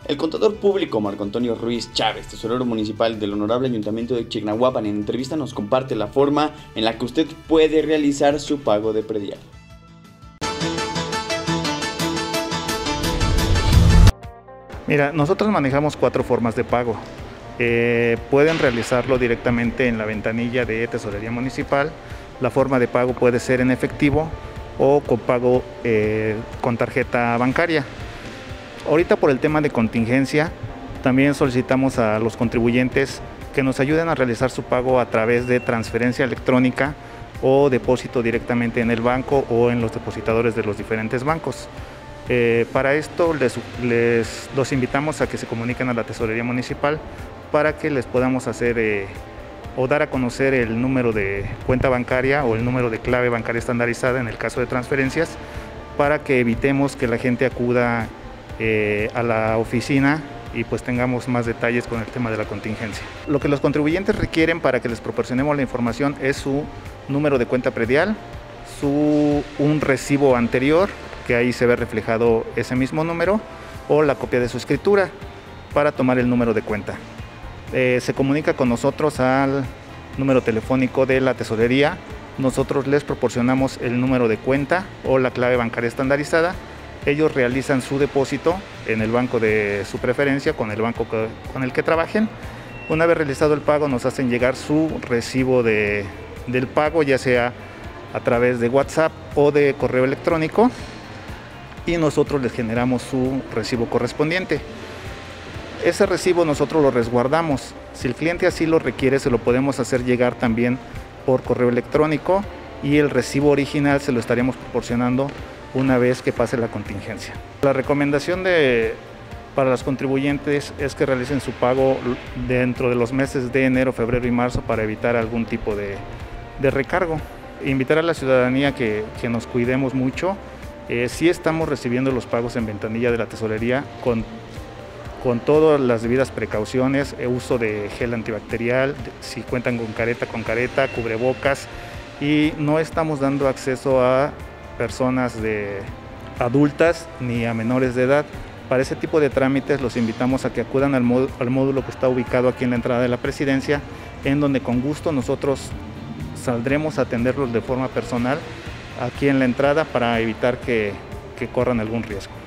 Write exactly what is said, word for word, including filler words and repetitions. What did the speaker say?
El contador público Marco Antonio Ruiz Chávez, tesorero municipal del Honorable Ayuntamiento de Chignahuapan, en entrevista nos comparte la forma en la que usted puede realizar su pago de predial. Mira, nosotros manejamos cuatro formas de pago. Eh, pueden realizarlo directamente en la ventanilla de Tesorería Municipal. La forma de pago puede ser en efectivo o con pago eh, con tarjeta bancaria. Ahorita, por el tema de contingencia, también solicitamos a los contribuyentes que nos ayuden a realizar su pago a través de transferencia electrónica o depósito directamente en el banco o en los depositadores de los diferentes bancos. Eh, para esto les, les los invitamos a que se comuniquen a la Tesorería Municipal para que les podamos hacer eh, o dar a conocer el número de cuenta bancaria o el número de clave bancaria estandarizada en el caso de transferencias, para que evitemos que la gente acuda eh, a la oficina y pues tengamos más detalles con el tema de la contingencia. Lo que los contribuyentes requieren para que les proporcionemos la información es su número de cuenta predial, su, un recibo anterior, que ahí se ve reflejado ese mismo número, o la copia de su escritura para tomar el número de cuenta. Eh, se comunica con nosotros al número telefónico de la tesorería. Nosotros les proporcionamos el número de cuenta o la clave bancaria estandarizada. Ellos realizan su depósito en el banco de su preferencia, con el banco que, con el que trabajen. Una vez realizado el pago, nos hacen llegar su recibo de, del pago, ya sea a través de WhatsApp o de correo electrónico, y nosotros les generamos su recibo correspondiente. Ese recibo nosotros lo resguardamos. Si el cliente así lo requiere, se lo podemos hacer llegar también por correo electrónico, y el recibo original se lo estaríamos proporcionando una vez que pase la contingencia. La recomendación de, para los contribuyentes es que realicen su pago dentro de los meses de enero, febrero y marzo para evitar algún tipo de, de recargo. Invitar a la ciudadanía que, que nos cuidemos mucho. Eh, sí estamos recibiendo los pagos en ventanilla de la tesorería con, con todas las debidas precauciones, el uso de gel antibacterial, si cuentan con careta, con careta, cubrebocas, y no estamos dando acceso a personas de adultas ni a menores de edad. Para ese tipo de trámites los invitamos a que acudan al, módulo, al módulo que está ubicado aquí en la entrada de la Presidencia, en donde con gusto nosotros saldremos a atenderlos de forma personal aquí en la entrada para evitar que, que corran algún riesgo.